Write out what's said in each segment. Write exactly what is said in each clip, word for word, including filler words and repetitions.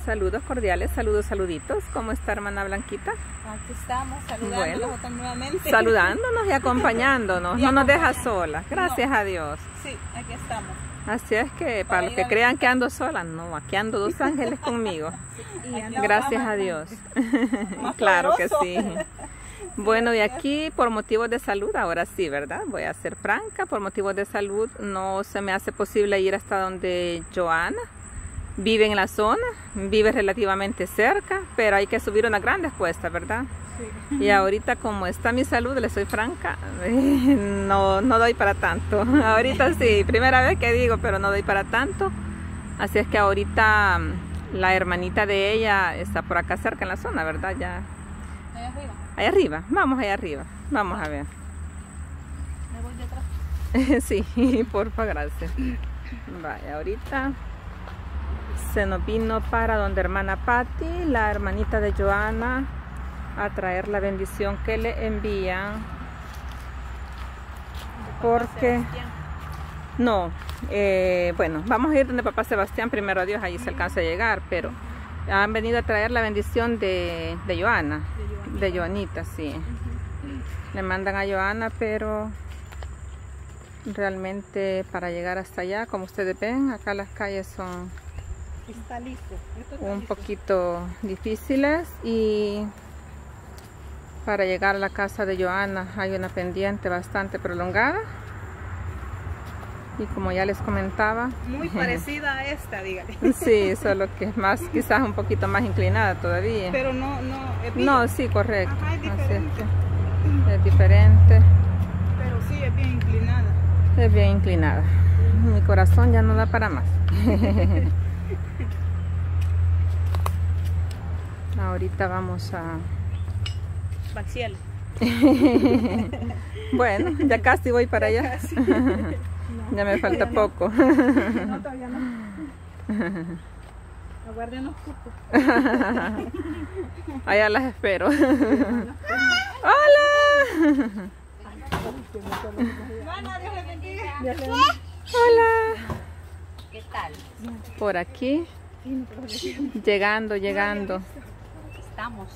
Saludos cordiales, saludos, saluditos. ¿Cómo está, hermana Blanquita? Aquí estamos, saludándonos bueno, nuevamente. Saludándonos y acompañándonos. Y no nos deja solas, gracias no. a Dios. Sí, aquí estamos. Así es que para, para los que crean que ando sola, no, aquí ando dos ángeles conmigo. Sí, gracias a Dios. Claro que sí. Bueno, y aquí por motivos de salud, ahora sí, ¿verdad? Voy a ser franca, por motivos de salud no se me hace posible ir hasta donde Joana vive en la zona, vive relativamente cerca, pero hay que subir unas grandes cuestas, ¿verdad? Sí. Y ahorita como está mi salud, le soy franca, no, no doy para tanto. Ahorita sí, primera vez que digo, pero no doy para tanto. Así es que ahorita la hermanita de ella está por acá cerca en la zona, ¿verdad? Ya. Allá arriba. Allá arriba, vamos allá arriba, vamos a ver. ¿Me voy detrás? Sí, porfa, gracias. Vaya, ahorita se nos vino para donde hermana Patti, la hermanita de Joana, a traer la bendición que le envían. Porque, no, eh, bueno, vamos a ir donde papá Sebastián, primero a Dios, ahí se alcanza a llegar, pero han venido a traer la bendición de, de Joana, de Joanita, sí. Le mandan a Joana, pero realmente para llegar hasta allá, como ustedes ven, acá las calles son está listo. Está un listo. poquito difíciles y para llegar a la casa de Joana hay una pendiente bastante prolongada y como ya les comentaba, muy parecida a esta, dígale. Sí, solo que es más, quizás un poquito más inclinada todavía. Pero no, no, es bien. No, sí, correcto. Ajá, es diferente. Así es, que es diferente. Pero sí, es bien inclinada. Es bien inclinada. Mi corazón ya no da para más. Ahorita vamos a... Baxiel. Bueno, ya casi voy para allá. Casi. No, ya me falta poco. No. No, todavía no. Aguárdenos poco. Allá las espero. Hola. Hola. ¿Qué tal? Por aquí. Llegando, llegando. Estamos.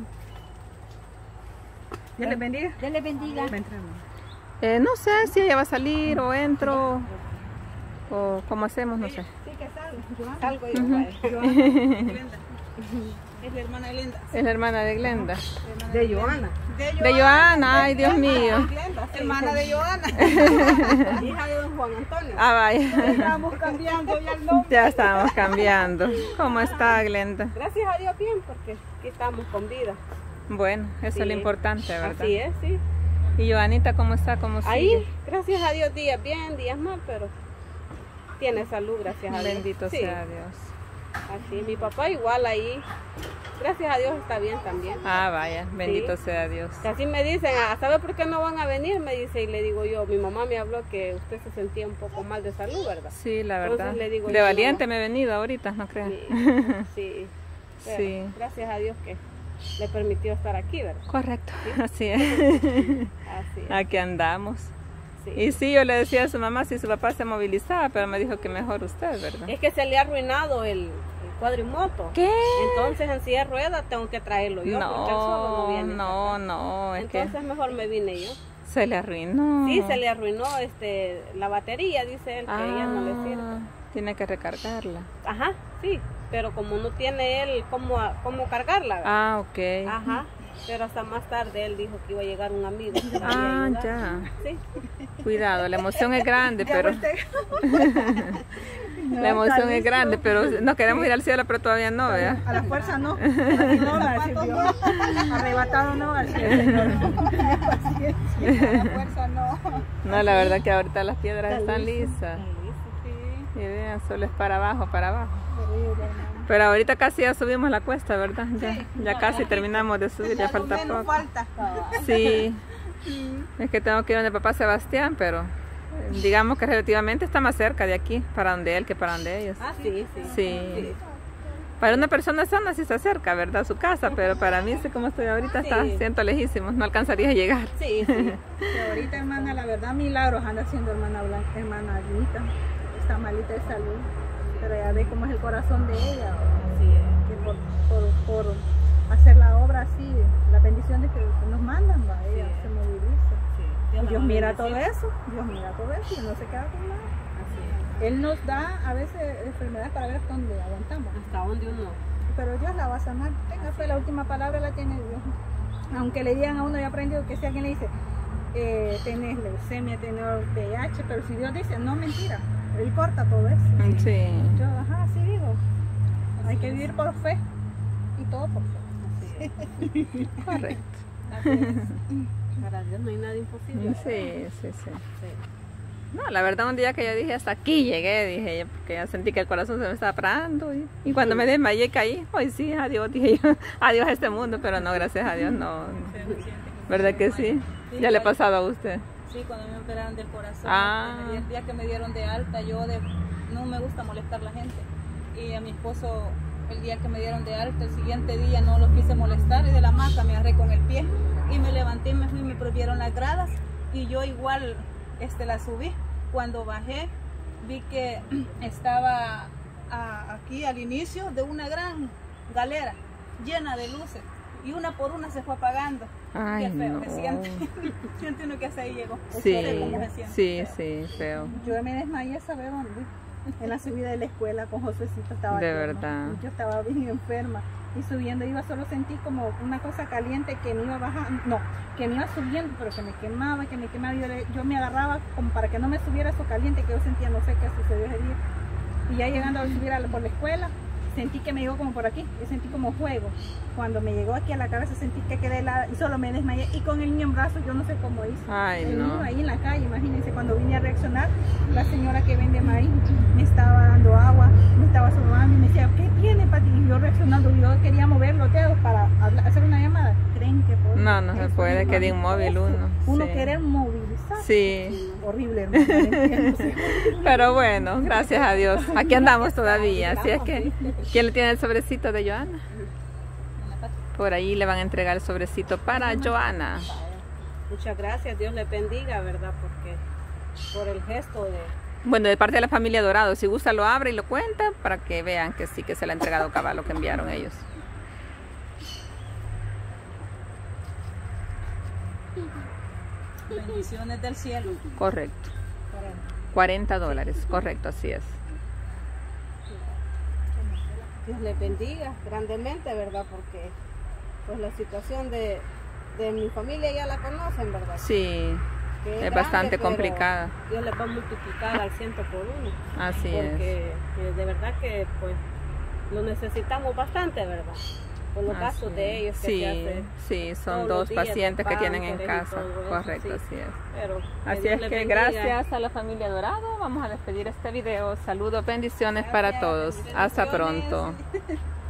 Dios les bendiga. Dios les bendiga. Eh, no sé si ella va a salir o entro o cómo hacemos, no sé. Sí, que salgo. Salgo yo. Uh-huh. Es la hermana de Glenda. Es la hermana de Glenda. De Joana. De Joana, de Joana. Ay, Dios mío. Glenda, hermana de Joana. Hija de don Juan Antonio. Ah, vaya. Estamos cambiando ya el nombre. Ya estamos cambiando. ¿Cómo está, Glenda? Gracias a Dios bien, porque aquí estamos con vida. Bueno, eso sí. Es lo importante, ¿verdad? Así es, sí. ¿Y Joanita cómo está? ¿Cómo sigue? Ahí, gracias a Dios, días bien, días mal, pero tiene salud, gracias a Dios. Bendito sí. sea Dios. Así, mi papá igual ahí, gracias a Dios está bien también. Ah, vaya, bendito sí. sea Dios. Y así me dicen, ¿sabe por qué no van a venir? Me dice, y le digo yo, mi mamá me habló que usted se sentía un poco mal de salud, ¿verdad? Sí, la verdad. Entonces, le digo de yo, valiente mamá, me he venido ahorita, ¿no crees? Sí, sí. Sí. Gracias a Dios que le permitió estar aquí, ¿verdad? Correcto, ¿sí? Así es. Así es. Aquí andamos. Sí. Y sí, yo le decía a su mamá si su papá se movilizaba, pero me dijo que mejor usted, ¿verdad? Es que se le ha arruinado el, el cuadrimoto. ¿Qué? Entonces en silla de ruedas tengo que traerlo yo, no, porque él solo no viene. No, no, es Entonces que mejor me vine yo. Se le arruinó. Sí, se le arruinó este, la batería, dice él, que ah, ella no le sirve. Tiene que recargarla. Ajá, sí, pero como no tiene él cómo, cómo cargarla. ¿verdad? Ah, ok. Ajá, pero hasta más tarde él dijo que iba a llegar un amigo. Ah, ya. Sí. Cuidado, la emoción es grande, pero... La emoción es grande, pero nos queremos ir al cielo, pero todavía no, ¿verdad? A la fuerza no. No, no. Arrebatado no, al cielo. A la fuerza no. No, la verdad que ahorita las piedras están lisas. Sí. Y vean, solo es para abajo, para abajo. Pero ahorita casi ya subimos la cuesta, ¿verdad? Ya, sí, ya no, casi no, terminamos de subir, ya falta poco. Falta. Sí, es que tengo que ir donde papá Sebastián, pero digamos que relativamente está más cerca de aquí, para donde él que para donde ellos. Ah, sí, sí. Sí. Sí. Para una persona sana sí está cerca, ¿verdad? Su casa, pero para mí, sé cómo estoy ahorita, sí. Está, siento lejísimo, no alcanzaría a llegar. Sí, sí. Y ahorita, hermana, la verdad, milagros anda haciendo hermana Blanca, hermana Anita. Está malita de salud, pero ya ve cómo es el corazón de ella. Sí. por, por, por hacer la obra así, la bendición de que nos mandan, va, ella sí. se moviliza. Sí. Dios, Dios mira todo eso, Dios mira todo eso y no se queda con nada. Así es. Él nos da a veces enfermedades para ver dónde aguantamos. Hasta dónde uno. Pero Dios la va a sanar. Tenga fe, la última palabra la tiene Dios. Aunque le digan a uno, yo he aprendido que si alguien le dice, eh, tenés leucemia, tenés V I H, pero si Dios dice, no, mentira, Él corta todo eso. Sí. Yo, ajá, así digo. Así hay que vivir por fe y todo por fe. Así es. Correcto. Así es. Para Dios no hay nada imposible. Sí, sí, sí, sí. No, la verdad un día que yo dije hasta aquí llegué, dije yo, porque ya sentí que el corazón se me estaba parando y, y cuando me desmayé caí, hoy sí, adiós, dije yo, adiós a este mundo, pero no, gracias a Dios, no. ¿Verdad que sí? Sí, ¿Ya le ha pasado a usted? Sí, cuando me operaron del corazón, Ah. el día que me dieron de alta, yo de, no me gusta molestar a la gente. Y a mi esposo, el día que me dieron de alta, el siguiente día no lo quise molestar y de la hamaca me agarré con el pie y me levanté y me fui y me prohibieron las gradas y yo igual este, la subí. Cuando bajé vi que estaba a, aquí al inicio de una gran galera llena de luces y una por una se fue apagando. Ay, qué feo no. me siente. Siente uno que hasta ahí llegó. Sí, No sé cómo se siente. sí, sí, feo. Yo me desmayé, ¿sabe dónde? En la subida de la escuela con Josécito estaba De tierno. verdad. Yo estaba bien enferma y subiendo iba, solo sentí como una cosa caliente que me iba bajando, no, que me iba subiendo, pero que me quemaba, que me quemaba. Yo, le- yo me agarraba como para que no me subiera eso caliente que yo sentía, no sé qué sucedió ese día. Y ya llegando a subir a la- por la escuela, sentí que me llegó como por aquí, yo sentí como fuego. Cuando me llegó aquí a la cabeza sentí que quedé helada y solo me desmayé y con el niño en brazos yo no sé cómo hice. Ay, El no. niño ahí en la calle, imagínense, cuando vine a reaccionar, la señora que vende maíz me estaba dando agua, me estaba sobando y me decía, ¿qué tiene, Pati? Y yo reaccionando, yo quería mover los dedos para hablar- hacer una llamada. ¿Creen que puedo? No, no se Eso puede, es quede inmóvil eso. uno. Uno Sí. querer movilizar. Sí, Horrible, hermano. ¿me entiendes? pero bueno, gracias a Dios. Aquí andamos todavía, así es que, ¿quién le tiene el sobrecito de Joana? Por ahí le van a entregar el sobrecito para Joana. Muchas gracias, Dios le bendiga, ¿verdad? Porque por el gesto de... Bueno, de parte de la familia Dorado, si gusta lo abre y lo cuenta para que vean que sí que se le ha entregado cabal lo que enviaron ellos. Bendiciones del cielo. Correcto. cuarenta dólares, correcto, así es. Dios les bendiga grandemente, ¿verdad? Porque pues la situación de, de mi familia ya la conocen, ¿verdad? Sí, Que es grande, bastante pero complicada. Dios les va a multiplicar al ciento por uno. Así es. Porque eh, de verdad que pues lo necesitamos bastante, ¿verdad? Por los Así gastos de ellos que sí, se hace. sí, son todos dos los días, pacientes de que tienen en páncreas y casa. todo eso, Correcto, sí. así es. Pero Así Dios es les que bendiga. gracias a la familia Dorado vamos a despedir este video. Saludos, bendiciones para Gracias, todos. Hasta bendiciones. pronto.